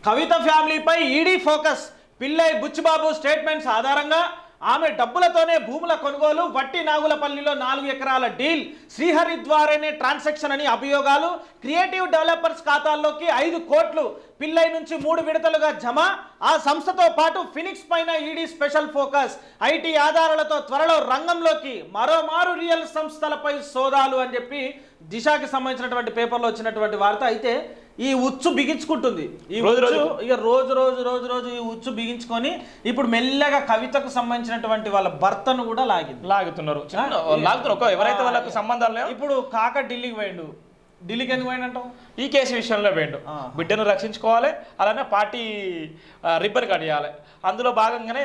కవిత ఫ్యామిలీపై ED focus. Pillai Buchibabu statements ఆధారంగా ఆమె డబ్బులతోనే భూముల కొనుగోలు, వట్టి నాగులపల్లిలో 4 ఎకరాల డీల్, శ్రీహరి ద్వారానే ట్రాన్సాక్షన్ అని అభియోగాలు, క్రియేటివ్ డెవలపర్స్ ఖాతాల్లోకి 5 కోట్లు పిల్లై నుంచి 3 విడతలుగా జమ. ఆ సంస్థతో పాటు ఫినిక్స్ పైన ఈడీ స్పెషల్ ఫోకస్. ఐటీ ఆధారాలతో త్వరలో రంగంలోకి, మరోమారు రియల్ సంస్థలపై సోదాలు అని చెప్పి దిశకి సంబంధించినటువంటి పేపర్లో వచ్చినటువంటి వార్త. అయితే ఈ ఉచ్చు బిగించుకుంటుంది, ఈ ఉచ్చు ఇక రోజు రోజు రోజు రోజు ఈ ఉచ్చు బిగించుకొని ఇప్పుడు మెల్లగా కవితకు సంబంధించినటువంటి వాళ్ళ భర్తను కూడా లాగుతున్నారు. ఎవరైతే వాళ్ళకు సంబంధాలు లేవు. ఇప్పుడు కాక ఢిల్లీకి పోయిండు. ఢిల్లీకి ఎందుకు పోయిండంటావు? ఈ కేసు విషయంలో పోయిండు. బిడ్డను రక్షించుకోవాలి, అలానే పార్టీ రిబ్బన్ కట్ చేయాలి. అందులో భాగంగానే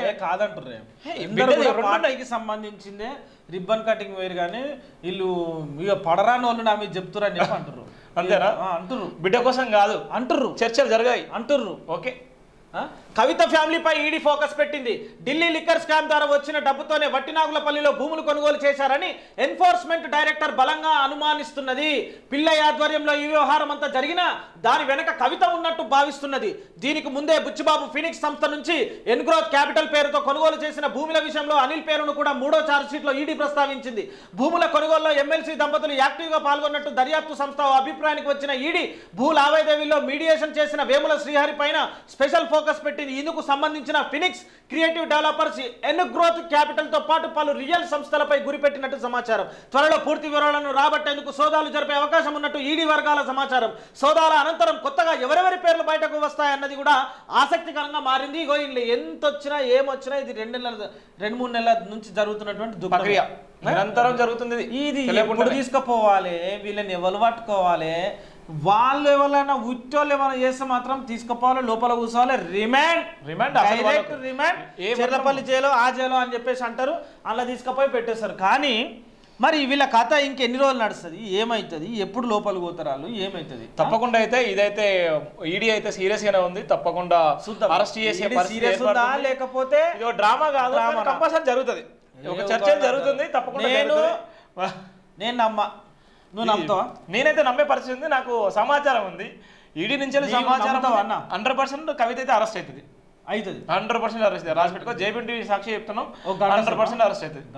కాదంటారు సంబంధించిందే రిబ్బన్ కటింగ్ వేరు, కానీ వీళ్ళు ఇక పడరాని వాళ్ళు నా మీద చెప్తున్నారు అని చెప్పి అంటారు. అంతేనా? అంటుర్రు. బిడ్డ కోసం కాదు అంటుర్రు, చర్చలు జరిగాయి అంటుర్రు. ఓకే. కవిత ఫ్యామిలీపై ఈడీ ఫోకస్ పెట్టింది. ఢిల్లీ లిక్కర్ స్కామ్ ద్వారా వచ్చిన డబ్బుతోనే వట్టినాగులపల్లిలో భూములు కొనుగోలు చేశారని ఎన్ఫోర్స్మెంట్ డైరెక్టర్ బలంగా అనుమానిస్తున్నది. పిల్లై ఆధ్వర్యంలో ఈ వ్యవహారం అంతా జరిగినా దాని వెనక కవిత ఉన్నట్టు భావిస్తున్నది. దీనికి ముందే బుచ్చిబాబు ఫినిక్స్ సంస్థ నుంచి ఎన్గ్రోత్ క్యాపిటల్ పేరుతో కొనుగోలు చేసిన భూముల విషయంలో అనిల్ పేరును కూడా 3వ ఛార్జ్షీట్లో ఈడీ ప్రస్తావించింది. భూముల కొనుగోలులో ఎమ్మెల్సీ దంపతులు యాక్టివ్గా పాల్గొన్నట్టు దర్యాప్తు సంస్థ అభిప్రాయానికి వచ్చిన ఈడీ భూ లావాదేవీల్లో మీడియేషన్ చేసిన వేముల శ్రీహరి పైన స్పెషల్ ఫోకస్ పెట్టింది. ఇందుకు సంబంధించిన Phoenix, creative developers, Engrowth Capital తో పాటు పలు రియల్ సంస్థలపై గురిపెట్టినట్టు సమాచారం. త్వరలో పూర్తి వివరాలను రాబట్టేందుకు సోదాలు జరిపే అవకాశం ఉన్నట్టు ఈడీ వర్గాల సమాచారం. సోదాల అనంతరం కొత్తగా ఎవరెవరి పేర్లు బయటకు వస్తాయన్నది కూడా ఆసక్తికరంగా మారింది. ఇగో ఇల్లు ఎంత వచ్చినా ఏమొచ్చినా ఇది 2-3 నెలల నుంచి జరుగుతున్నటువంటి ప్రక్రియ నిరంతరం జరుగుతుంది. ఇది ఎప్పుడు తీసుకుపోవాలి, వీళ్ళని ఎవరు పట్టుకోవాలి, వాళ్ళు ఎవరైనా ఉట్టోళ్ళు ఏమైనా చేస్తే మాత్రం తీసుకుపోవాలి, లోపల కూర్చోవాలి, remand direct remand, Cherlapalli jail ఆ జైలు అని చెప్పేసి అంటారు, అలా తీసుకుపోయి పెట్టేస్తారు. కానీ మరి వీళ్ళ కథ ఇంకెన్ని రోజులు నడుస్తుంది, ఏమవుతుంది, ఎప్పుడు లోపల పోతారు వాళ్ళు, ఏమవుతుంది? తప్పకుండా అయితే ఇదైతే ఈడీ అయితే సీరియస్ గానే ఉంది. తప్పకుండా అరెస్ట్ చేసే సీరియస్ ఉందా లేకపోతే డ్రామా కాదు, కంపల్సరీ జరుగుతుంది, ఒక చర్చ జరుగుతుంది. తప్పకుండా నేను నమ్మా, నువ్వు నమ్ముతావా? నేనైతే నమ్మే పరిస్థితి ఉంది, నాకు సమాచారం ఉంది. ఈడీ నుంచి సమాచారం 100% కవిత అయితే అరెస్ట్ అవుతుంది. 100% అరెస్ట్. రాసి పెట్టుకో, జేబీ సాక్షి చెప్తున్నాం, 100% అరెస్ట్ అవుతుంది.